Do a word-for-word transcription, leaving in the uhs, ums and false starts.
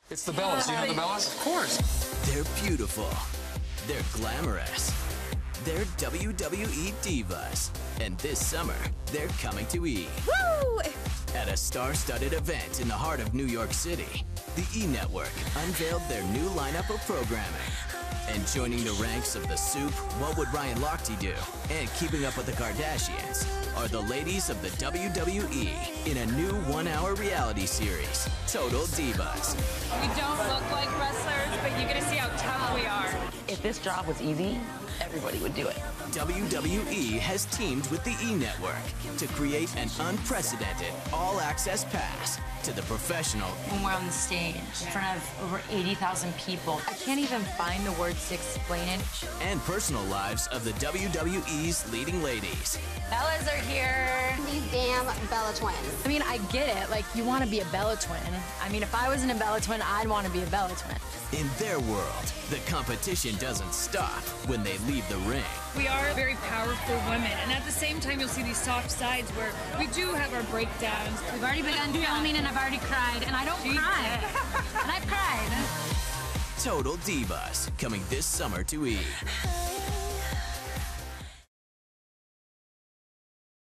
It's the Bellas. You know the Bellas? Of course. They're beautiful. They're glamorous. They're W W E Divas. And this summer, they're coming to E! Woo! At a star-studded event in the heart of New York City, the E! Network unveiled their new lineup of programming. And joining the ranks of The Soup, What Would Ryan Lochte Do? And Keeping Up with the Kardashians are the ladies of the W W E in a new one-hour reality series, Total Divas. We don't look like wrestlers, but you're gonna see how tough we are. If this job was easy, everybody would do it. W W E has teamed with the E! Network to create an unprecedented all-access pass to the professional. When we're on the stage in front of over eighty thousand people, I can't even find the words to explain it. And personal lives of the W W E's leading ladies. Bellas are here. These damn Bella twins. I mean, I get it. Like, you want to be a Bella twin. I mean, if I wasn't a Bella twin, I'd want to be a Bella twin. In their world, the competition doesn't stop when they leave the ring. We are very powerful women, and at the same time, you'll see these soft sides where we do have our breakdowns. We've already begun filming, and I've already cried, and I don't cry. And I've cried. Total Divas, coming this summer to E!